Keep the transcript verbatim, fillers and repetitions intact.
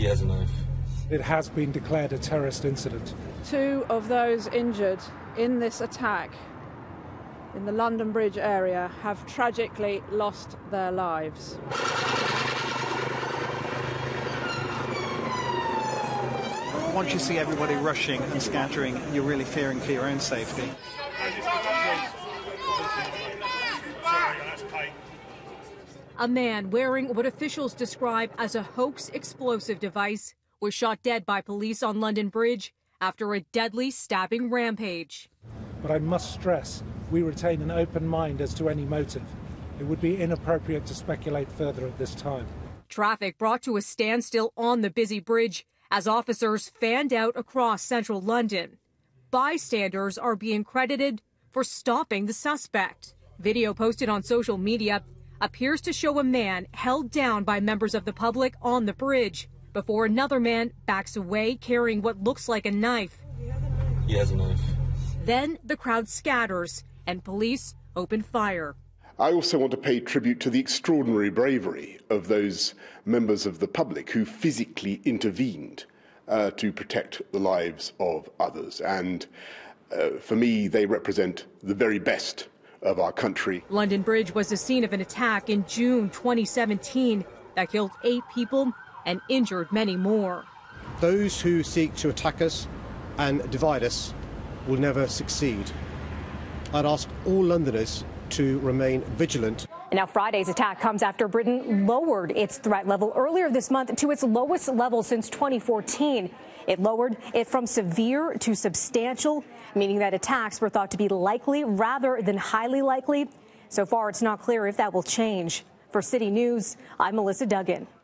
He has a knife. It has been declared a terrorist incident. Two of those injured in this attack in the London Bridge area have tragically lost their lives. Once you see everybody rushing and scattering, you're really fearing for your own safety. A man wearing what officials describe as a hoax explosive device was shot dead by police on London Bridge after a deadly stabbing rampage. But I must stress, we retain an open mind as to any motive. It would be inappropriate to speculate further at this time. Traffic brought to a standstill on the busy bridge as officers fanned out across central London. Bystanders are being credited for stopping the suspect. Video posted on social media appears to show a man held down by members of the public on the bridge before another man backs away carrying what looks like a knife. He has a knife. Then the crowd scatters and police open fire. I also want to pay tribute to the extraordinary bravery of those members of the public who physically intervened uh, to protect the lives of others. And uh, for me, they represent the very best of our country. London Bridge was the scene of an attack in June twenty seventeen that killed eight people and injured many more. Those who seek to attack us and divide us will never succeed. I'd ask all Londoners to remain vigilant. And now Friday's attack comes after Britain lowered its threat level earlier this month to its lowest level since twenty fourteen. It lowered it from severe to substantial, meaning that attacks were thought to be likely rather than highly likely. So far, it's not clear if that will change. For City News, I'm Melissa Duggan.